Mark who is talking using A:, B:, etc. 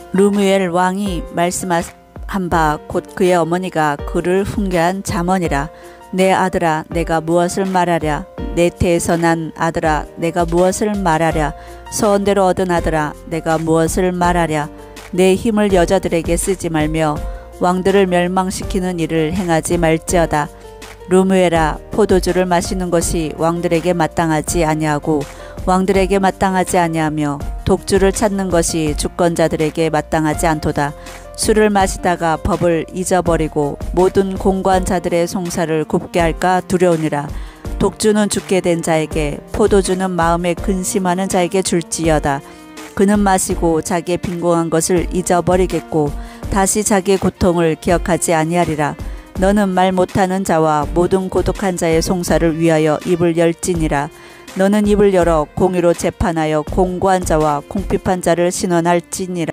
A: 르무엘 왕이 말씀한 바 곧 그의 어머니가 그를 훈계한 잠언이라. 내 아들아 내가 무엇을 말하랴. 내 태에서 난 아들아 내가 무엇을 말하랴. 서원대로 얻은 아들아 내가 무엇을 말하랴. 내 힘을 여자들에게 쓰지 말며 왕들을 멸망시키는 일을 행하지 말지어다. 르무엘아 포도주를 마시는 것이 왕들에게 마땅하지 아니하고 왕들에게 마땅하지 아니하며 독주를 찾는 것이 주권자들에게 마땅하지 않도다. 술을 마시다가 법을 잊어버리고 모든 공고한 자들의 송사를 굽게 할까 두려우니라. 독주는 죽게 된 자에게 포도주는 마음에 근심하는 자에게 줄지어다. 그는 마시고 자기의 빈곤한 것을 잊어버리겠고 다시 자기의 고통을 기억하지 아니하리라. 너는 말 못하는 자와 모든 고독한 자의 송사를 위하여 입을 열지니라. 너는 입을 열어 공의로 재판하여 공고한 자와 궁핍한 자를 신원할지니라.